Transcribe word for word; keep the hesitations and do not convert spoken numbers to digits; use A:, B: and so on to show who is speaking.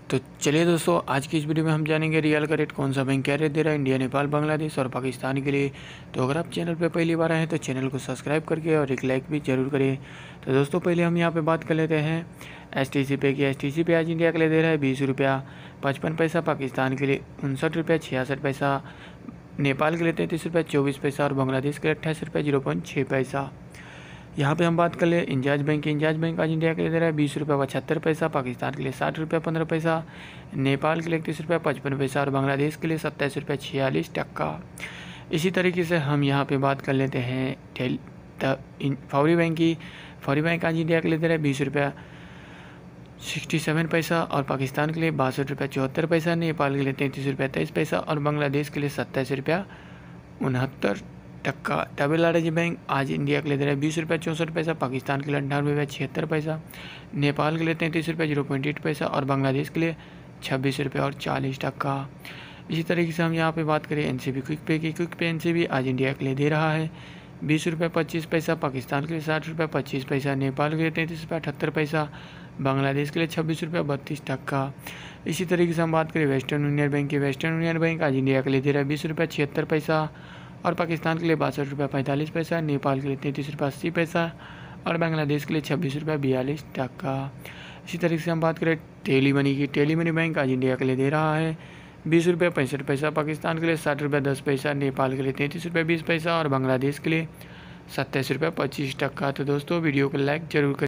A: तो चलिए दोस्तों, आज की इस वीडियो में हम जानेंगे रियल का रेट कौन सा बैंक क्या रेट दे रहा है इंडिया, नेपाल, बांग्लादेश और पाकिस्तान के लिए। तो अगर आप चैनल पर पहली बार आए हैं तो चैनल को सब्सक्राइब करके और एक लाइक भी जरूर करिए। तो दोस्तों पहले हम यहाँ पे बात कर लेते हैं एस टी सी पे की। एस टी सी पे आज इंडिया के लिए दे रहा है बीस रुपया पचपन पैसा, पाकिस्तान के लिए उनसठ रुपया छियासठ पैसा, नेपाल के लिए तैंतीस रुपया चौबीस पैसा और बांग्लादेश के लिए अट्ठाईस रुपया जीरो पॉइंट छः पैसा। यहाँ पे हम बात कर ले इंजाज बैंक की। इंजाज बैंक आज इंडिया के लिए दे रहा है बीस रुपये पचहत्तर पैसा, पाकिस्तान के लिए साठ रुपया पंद्रह पैसा, नेपाल के लिए इकतीस रुपया पचपन पैसा और बांग्लादेश के लिए सत्ताईस रुपया छियालीस टक्का। इसी तरीके से हम यहाँ पे बात कर लेते हैं टेल फौरी बैंक की। फौरी बैंक आज इंडिया के लिए दे रहा है बीस रुपया सिक्सटी सेवन पैसा और पाकिस्तान के लिए बासठ रुपया चौहत्तर पैसा, नेपाल के लिए तैंतीस रुपया तेईस पैसा और बांग्लादेश के लिए सत्ताईस रुपया उनहत्तर टक्का। तमिलनाडु बैंक आज इंडिया के लिए दे रहा है बीस रुपया चौंसठ पैसा, पाकिस्तान के लिए अंठानवे रुपया छिहत्तर पैसा, नेपाल के लिए तैंतीस रुपया जीरो पॉइंट एट पैसा और बांग्लादेश के लिए छब्बीस रुपया और चालीस टक्का। इसी तरीके से हम यहाँ पे बात करें एन सी बी क्विक पे की। Quick pay N C B आज इंडिया के लिए दे रहा है बीस रुपया पच्चीस पैसा, पाकिस्तान के लिए साठ रुपया पच्चीस पैसा, नेपाल के लिए तैंतीस रुपया अठहत्तर पैसा, बांग्लादेश के लिए छब्बीस रुपया बत्तीस टक्का। इसी तरीके से हम बात करें वेस्टर्न यूनियन बैंक की। वेस्टर्न यूनियन बैंक आज इंडिया के लिए दे रहा है बीस रुपया छिहत्तर पैसा और पाकिस्तान के लिए बासठ रुपया पैंतालीस पैसा, नेपाल के लिए तैंतीस रुपया अस्सी पैसा और बांग्लादेश के लिए छब्बीस रुपया बयालीस टक्का। इसी तरीके से हम बात करें टेली मनी की। टेली मनी बैंक आज इंडिया के लिए दे रहा है बीस रुपया पैंसठ पैसा, पाकिस्तान के लिए साठ रुपया दस पैसा, नेपाल के लिए तैंतीस रुपया बीस पैसा और बांग्लादेश के लिए सत्ताईस रुपया पच्चीस टक्का। तो दोस्तों वीडियो को लाइक जरूर करें।